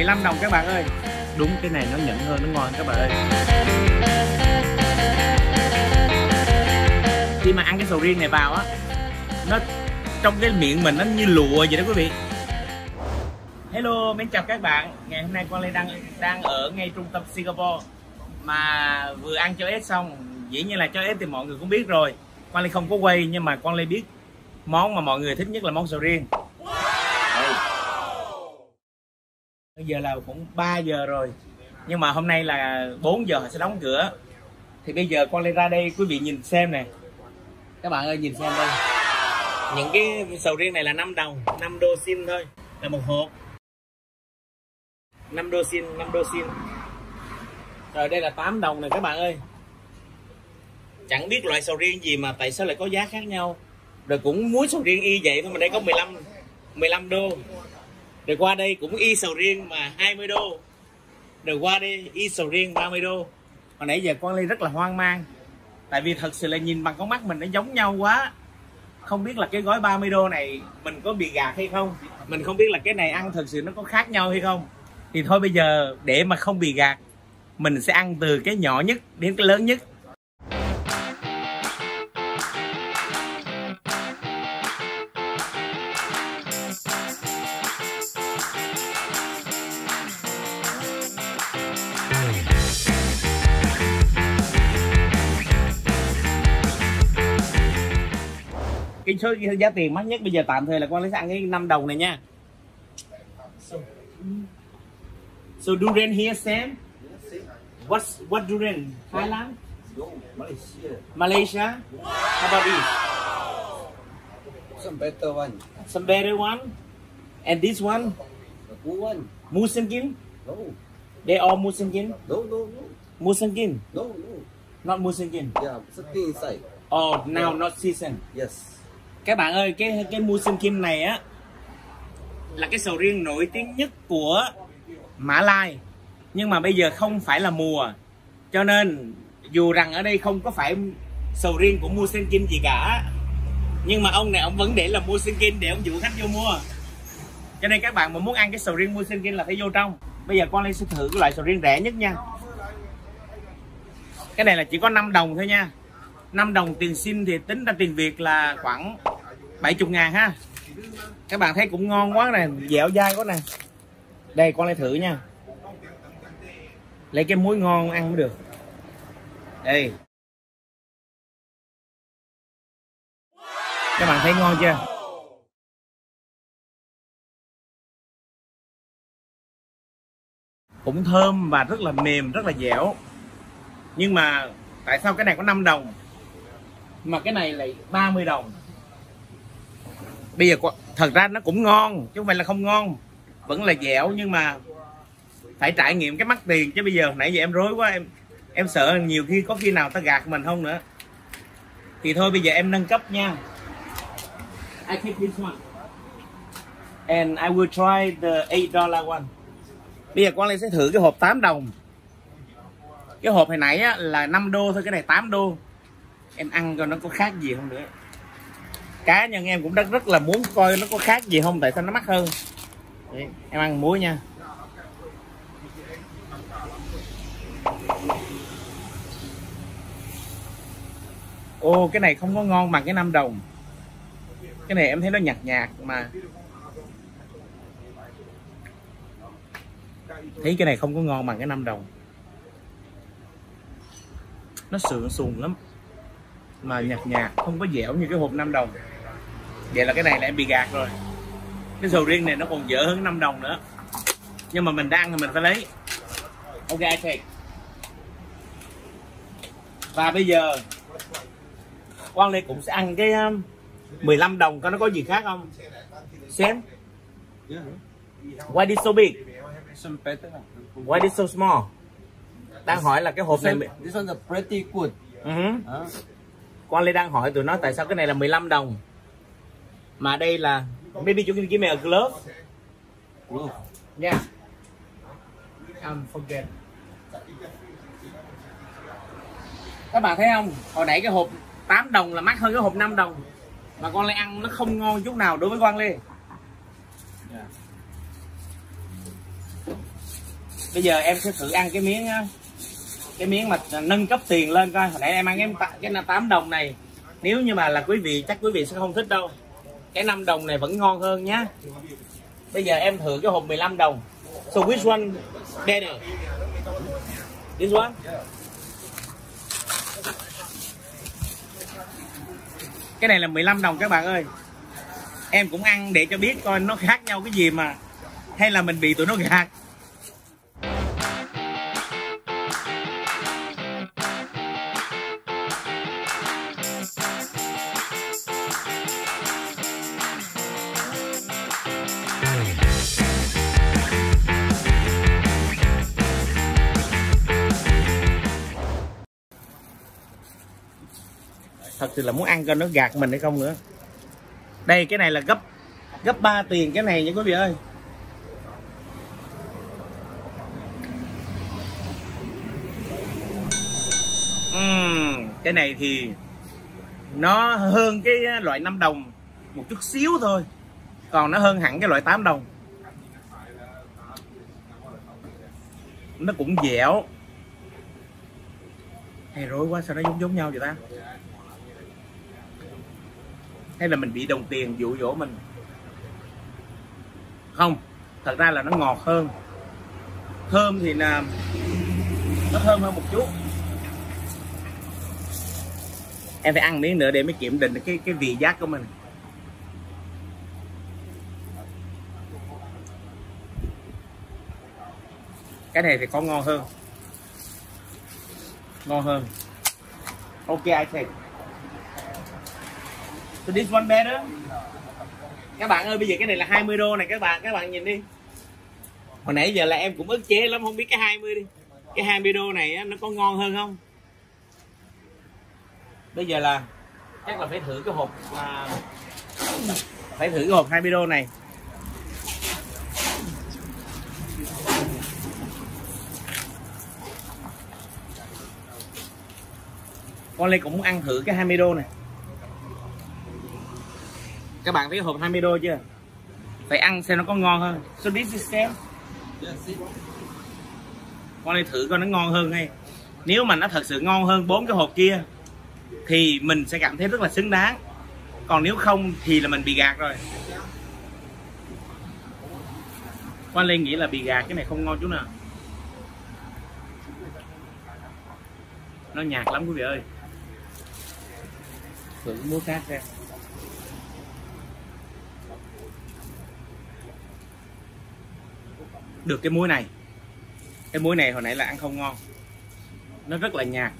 15 đồng các bạn ơi. Đúng, cái này nó nhẫn hơn, nó ngon các bạn ơi. Khi mà ăn cái sầu riêng này vào á, nó trong cái miệng mình nó như lụa vậy đó quý vị. Hello, mến chào các bạn. Ngày hôm nay Quang Lê đang ở ngay trung tâm Singapore, mà vừa ăn cho ếch xong. Dĩ nhiên là cho ếch thì mọi người cũng biết rồi. Quang Lê không có quay, nhưng mà Quang Lê biết món mà mọi người thích nhất là món sầu riêng. Đây. Bây giờ là cũng 3 giờ rồi, nhưng mà hôm nay là 4 giờ họ sẽ đóng cửa. Thì bây giờ Quang Lê ra đây, quý vị nhìn xem nè. Các bạn ơi, nhìn xem đây. Những cái sầu riêng này là 5 đồng, 5 đô xin thôi, là một hộp. 5 đô xin. Rồi đây là 8 đồng này các bạn ơi. Chẳng biết loại sầu riêng gì mà tại sao lại có giá khác nhau. Rồi cũng muối sầu riêng y vậy thôi mà đây có 15 đô. Rồi qua đây cũng y sầu riêng mà 20 đô. Rồi qua đây y sầu riêng 30 đô. Hồi nãy giờ Quang Lê rất là hoang mang. Tại vì thật sự là nhìn bằng con mắt mình nó giống nhau quá. Không biết là cái gói 30 đô này mình có bị gạt hay không. Mình không biết là cái này ăn thật sự nó có khác nhau hay không. Thì thôi bây giờ để mà không bị gạt, mình sẽ ăn từ cái nhỏ nhất đến cái lớn nhất. Cái số giá tiền mắc nhất bây giờ tạm thời là Quang Lê sẽ ăn cái 5 đồng này nha. So durian here same? What durian? Thailand? No, Malaysia. Malaysia? How about this? Some better one. Some better one? And this one? The good one. Musenkin? No. They all Musenkin? No. Musenkin? No. Not Musenkin? Yeah, something inside. Oh, now not season. Yes. Các bạn ơi, cái Musenkin này á là cái sầu riêng nổi tiếng nhất của Mã Lai, nhưng mà bây giờ không phải là mùa, cho nên dù rằng ở đây không có phải sầu riêng của Musenkin gì cả, nhưng mà ông này ông vẫn để là Musenkin để ông dụ khách vô mua. Cho nên các bạn mà muốn ăn cái sầu riêng Musenkin là phải vô trong. Bây giờ con Lê sẽ thử cái loại sầu riêng rẻ nhất nha. Cái này là chỉ có 5 đồng thôi nha. 5 đồng tiền Sin thì tính ra tiền Việt là khoảng 70.000 ha. Các bạn thấy cũng ngon quá nè, dẻo dai quá nè. Đây con Lê thử nha. Lấy cái muối ngon ăn mới được. Đây. Các bạn thấy ngon chưa? Cũng thơm và rất là mềm, rất là dẻo. Nhưng mà tại sao cái này có 5 đồng mà cái này lại 30 đồng? Bây giờ thật ra nó cũng ngon, chứ không phải là không ngon. Vẫn là dẻo, nhưng mà phải trải nghiệm cái mắc tiền. Chứ bây giờ nãy giờ em rối quá, em sợ nhiều khi có khi nào ta gạt mình không nữa. Thì thôi bây giờ em nâng cấp nha. I take this one and I will try the $8 one. Bây giờ Quang Lê sẽ thử cái hộp 8 đồng. Cái hộp hồi nãy á, là 5 đô thôi, cái này 8 đô. Em ăn coi nó có khác gì không nữa. Cá nhân em cũng rất là muốn coi nó có khác gì không, tại sao nó mắc hơn. Đấy, em ăn muối nha. Ô, cái này không có ngon bằng cái 5 đồng. Cái này em thấy nó nhạt nhạt mà. Thấy cái này không có ngon bằng cái 5 đồng. Nó sườn sùn lắm, mà nhạt nhạt, không có dẻo như cái hộp 5 đồng. Vậy là cái này là em bị gạt rồi. Cái sầu riêng này nó còn dở hơn 5 đồng nữa. Nhưng mà mình đã ăn thì mình phải lấy. Ok, I take. Và bây giờ Quang Lê cũng sẽ ăn cái 15 đồng coi nó có gì khác không. Xem. Why this so big? Some better. Why this so small? Đang hỏi là cái hộp này. This one's pretty good. Quang Lê đang hỏi tụi nó tại sao cái này là 15 đồng mà đây là. Maybe you can give me a glove. Yeah. Forget. Các bạn thấy không? Hồi nãy cái hộp 8 đồng là mắc hơn cái hộp 5 đồng. Mà Quang Lê ăn nó không ngon chút nào đối với Quang Lê. Bây giờ em sẽ thử ăn cái miếng á, cái miếng mà nâng cấp tiền lên coi. Hồi nãy em ăn cái 8 đồng này, nếu như mà là quý vị chắc quý vị sẽ không thích đâu. Cái 5 đồng này vẫn ngon hơn nhá. Bây giờ em thử cái hộp 15 đồng. So which one better? This one? Cái này là 15 đồng các bạn ơi. Em cũng ăn để cho biết coi nó khác nhau cái gì mà, hay là mình bị tụi nó gạt. Thật sự là muốn ăn coi nó gạt mình hay không nữa. Đây cái này là gấp 3 tiền cái này nha quý vị ơi. Cái này thì nó hơn cái loại 5 đồng một chút xíu thôi, còn nó hơn hẳn cái loại 8 đồng. Nó cũng dẻo. Hay rối quá, sao nó giống nhau vậy ta? Hay là mình bị đồng tiền dụ dỗ mình? Không, thật ra là nó ngọt hơn. Thơm thì là nó thơm hơn một chút. Em phải ăn miếng nữa để mới kiểm định được cái vị giác của mình. Cái này thì có ngon hơn. Ngon hơn. Ok, I take. So this one better. Các bạn ơi, bây giờ cái này là 20 đô này các bạn nhìn đi. Hồi nãy giờ là em cũng ức chế lắm, không biết cái 20 đi. Cái 20 đô này á, nó có ngon hơn không? Bây giờ là chắc là phải thử cái hộp phải thử cái hộp 20 đô này. Con Lê cũng muốn ăn thử cái 20 đô này. Các bạn thấy hộp 20 đô chưa? Phải ăn xem nó có ngon hơn. So this is same. Con Lê thử coi nó ngon hơn hay. Nếu mà nó thật sự ngon hơn 4 cái hộp kia thì mình sẽ cảm thấy rất là xứng đáng. Còn nếu không thì là mình bị gạt rồi. Con Lê nghĩ là bị gạt, cái này không ngon chút nào. Nó nhạt lắm quý vị ơi. Thử muối khác xem. Được cái muối này. Cái muối này hồi nãy là ăn không ngon. Nó rất là nhạt.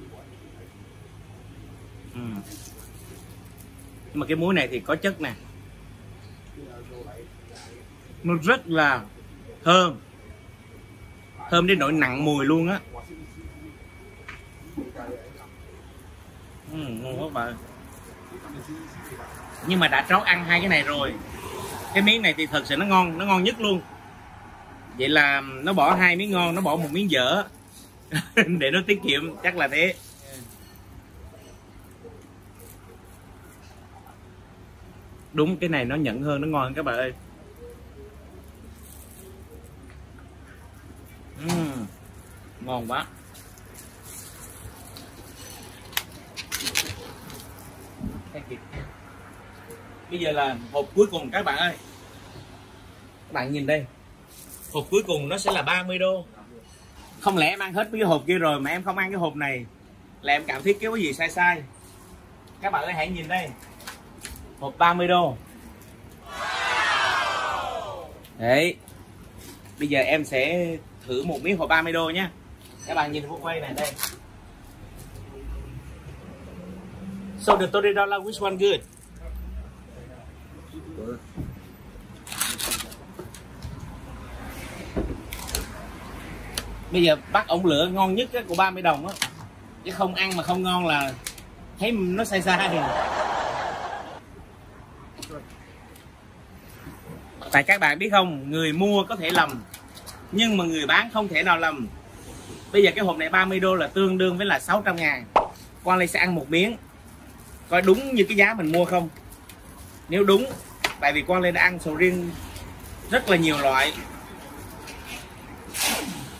Nhưng mà cái muối này thì có chất nè. Nó rất là thơm. Thơm đến nỗi nặng mùi luôn á. Ngon quá bà. Nhưng mà đã trót ăn hai cái này rồi. Cái miếng này thì thật sự nó ngon nhất luôn. Vậy là nó bỏ 2 miếng ngon, nó bỏ 1 miếng dở. Để nó tiết kiệm, chắc là thế. Đúng, cái này nó nhẫn hơn, nó ngon hơn các bạn ơi. Ngon quá. Bây giờ là hộp cuối cùng các bạn ơi. Các bạn nhìn đây. Hộp cuối cùng nó sẽ là 30 đô. Không lẽ em ăn hết cái hộp kia rồi mà em không ăn cái hộp này là em cảm thấy cái gì sai. Các bạn ơi hãy nhìn đây. Hộp 30 đô. Đấy. Bây giờ em sẽ thử một miếng hộp 30 đô nhé. Các bạn nhìn vô quay này đây. So the $30, which one good? Bây giờ bắt ổng lựa ngon nhất của 30 đồng á. Chứ không ăn mà không ngon là thấy nó sai thì. Tại các bạn biết không, người mua có thể lầm nhưng mà người bán không thể nào lầm. Bây giờ cái hộp này 30 đô là tương đương với là 600.000. Quang Lê sẽ ăn một miếng coi đúng như cái giá mình mua không. Nếu đúng, tại vì Quang Lê đã ăn sầu riêng rất là nhiều loại.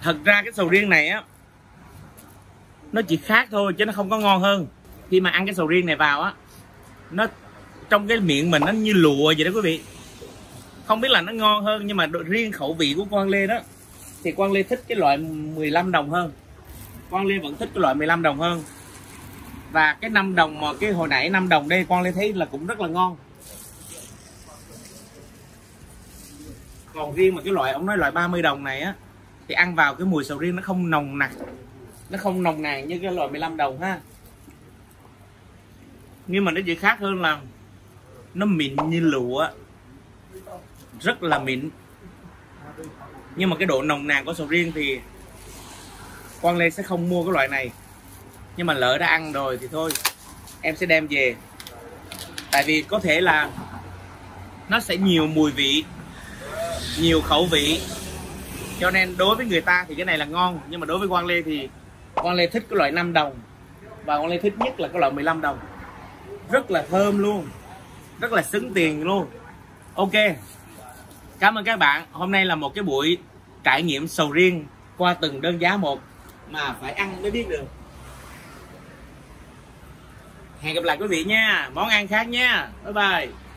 Thật ra cái sầu riêng này á, nó chỉ khác thôi chứ nó không có ngon hơn. Khi mà ăn cái sầu riêng này vào á, nó trong cái miệng mình nó như lụa vậy đó quý vị. Không biết là nó ngon hơn, nhưng mà riêng khẩu vị của Quang Lê đó thì Quang Lê thích cái loại 15 đồng hơn. Quang Lê vẫn thích cái loại 15 đồng hơn. Và cái 5 đồng mà cái hồi nãy 5 đồng đây Quang Lê thấy là cũng rất là ngon. Còn riêng mà cái loại ông nói loại 30 đồng này á thì ăn vào cái mùi sầu riêng nó không nồng nặc, nó không nồng nàn như cái loại 15 đồng ha. Nhưng mà nó chỉ khác hơn là nó mịn như lụa, rất là mịn. Nhưng mà cái độ nồng nàn của sầu riêng thì Quang Lê sẽ không mua cái loại này. Nhưng mà lỡ đã ăn rồi thì thôi, em sẽ đem về. Tại vì có thể là nó sẽ nhiều mùi vị, nhiều khẩu vị, cho nên đối với người ta thì cái này là ngon. Nhưng mà đối với Quang Lê thì Quang Lê thích cái loại 5 đồng, và Quang Lê thích nhất là cái loại 15 đồng. Rất là thơm luôn, rất là xứng tiền luôn. Ok, cảm ơn các bạn. Hôm nay là một cái buổi trải nghiệm sầu riêng qua từng đơn giá một, mà phải ăn mới biết được. Hẹn gặp lại quý vị nha, món ăn khác nha. Bye bye.